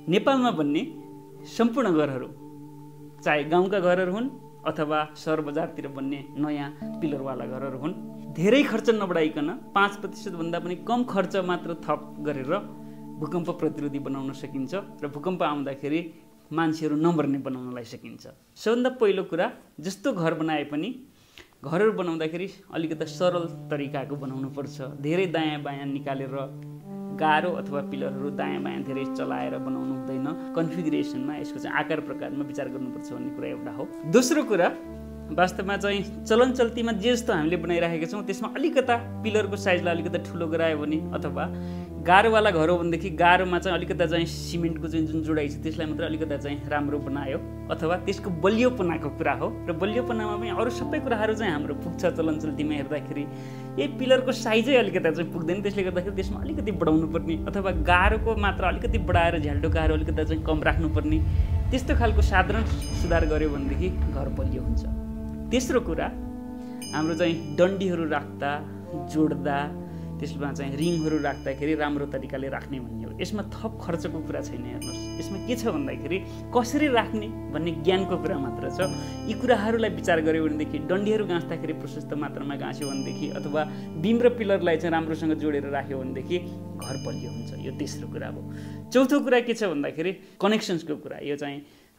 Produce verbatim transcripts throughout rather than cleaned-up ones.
नेपालमा बन्ने सम्पूर्ण घरहरू चाहे गाउँका घरहरू हुन् अथवा सहर बजारतिर बन्ने नयाँ पिलरवाला घरहरू हुन् धेरै खर्च नबढाइकन पाँच प्रतिशत भन्दा पनि कम खर्च मात्र थप गरेर भूकम्प प्रतिरोधी बनाउन सकिन्छ र भूकम्प आउँदाखेरि मान्छेहरू नमर्ने बनाउनलाई सकिन्छ। सबभन्दा पहिलो कुरा जस्तो घर बनाए पनि घरहरू बनाउँदाखेरि अलिकति सरल तरिकाको बनाउनु पर्छ। धेरै दायाँ बायाँ निकालेर गाह्रो अथवा पिलरहरू दायाँ बायाँ धेरै चलाएर बनाउनु हुँदैन। कन्फिगरेसनमा यसको चाहिँ आकार प्रकारमा विचार गर्नुपर्छ भन्ने कुरा एउटा हो। दोस्रो कुरा वास्तवमा चाहिँ चलन चल्तीमा जे जस्तो हामीले बनाइराखेका छौँ त्यसमा अलिकता पिलरको साइजलाई अलिकता ठुलो गरायो भने अथवा गाह्रोवाला घर हो भनेदेखि गाह्रोमा चाहिँ अलिकता चाहिँ सिमेन्टको चाहिँ जुन जोडाइ छ त्यसलाई मात्र अलिकता चाहिँ राम्रो बनायो अथवा त्यसको बलियोपनाको कुरा हो र बलियोपनामा पनि अरू सबै कुराहरू चाहिँ हाम्रो पुग्छ। चलन चल्तीमा हेर्दाखेरि यही पिलरको साइजै अलिकता चाहिँ पुग्दैन, त्यसले गर्दाखेरि त्यसमा अलिकति बढाउनु पर्ने अथवा गाह्रोको मात्र अलिकति बढाएर झ्याल्टो गाह्रो अलिकता चाहिँ कम राख्नुपर्ने त्यस्तो खालको साधारण सुधार गर्यो भनेदेखि घर बलियो हुन्छ। तेस्रो कुरा हाम्रो चाहिँ डन्डीहरू राख्दा जोड्दा त्यसमा चाहिँ रिङहरू राख्दाखेरि राम्रो तरिकाले राख्ने भन्ने हो। यसमा थप खर्चको कुरा छैन। हेर्नुहोस् यसमा के छ भन्दाखेरि कसरी राख्ने भन्ने ज्ञानको कुरा मात्र छ। यी कुराहरूलाई विचार गर्यो भनेदेखि डन्डीहरू गाँच्दाखेरि प्रशस्त मात्रामा गाँच्यो भनेदेखि अथवा बिम र पिलरलाई चाहिँ राम्रोसँग जोडेर राख्यो भनेदेखि घर बलियो हुन्छ। यो तेस्रो कुरा हो। चौथो कुरा के छ भन्दाखेरि कनेक्सन्सको कुरा। यो चाहिँ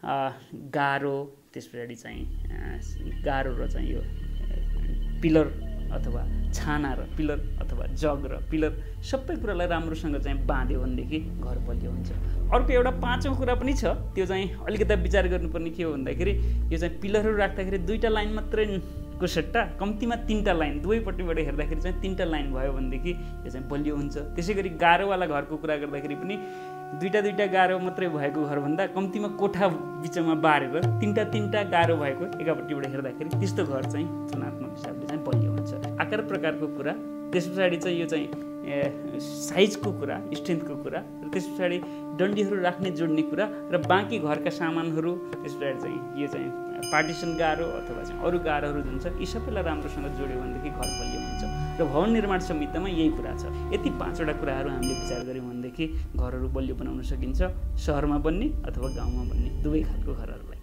गाह्रो त्यस पछाडि चाहिँ गाह्रो र चाहिँ यो पिलर अथवा छाना र पिलर अथवा जग र पिलर सबै कुरालाई राम्रोसँग चाहिँ बाँध्यो भनेदेखि घर बलियो हुन्छ। अर्को एउटा पाँचौँ कुरा पनि छ, त्यो चाहिँ अलिकता विचार गर्नुपर्ने के हो भन्दाखेरि यो चाहिँ पिलरहरू राख्दाखेरि दुईवटा लाइन मात्रै को सट्टा कम्तीमा तिनवटा लाइन दुवैपट्टिबाट हेर्दाखेरि चाहिँ तिनवटा लाइन भयो भनेदेखि यो चाहिँ बलियो हुन्छ। त्यसै गरी गाह्रोवाला घरको कुरा गर्दाखेरि पनि दुईवटा दुईवटा गाह्रो मात्रै भएको घरभन्दा कम्तीमा कोठा बिचमा बारेर तिनवटा तिनवटा गाह्रो भएको एकापट्टिबाट हेर्दाखेरि त्यस्तो घर चाहिँ तुलनात्मक हिसाबले चाहिँ बलियो हुन्छ। आकार प्रकारको कुरा, त्यस पछाडि चाहिँ यो चाहिँ साइजको कुरा, स्ट्रेन्थको कुरा, र त्यस पछाडि डन्डीहरू राख्ने जोड्ने कुरा र बाँकी घरका सामानहरू, त्यस पछाडि चाहिँ यो चाहिँ पार्टिसन गाह्रो अथवा चाहिँ अरू गाह्रोहरू जुन छ यी सबैलाई राम्रोसँग जोड्यो भनेदेखि घर बलियो हुन्छ। र भवन निर्माण संहितामा यही कुरा छ। यति पाँचवटा कुराहरू हामीले विचार गऱ्यौँ भनेदेखि घरहरू बलियो बनाउन सकिन्छ, सहरमा बन्ने अथवा गाउँमा बन्ने दुवै खालको घरहरूलाई।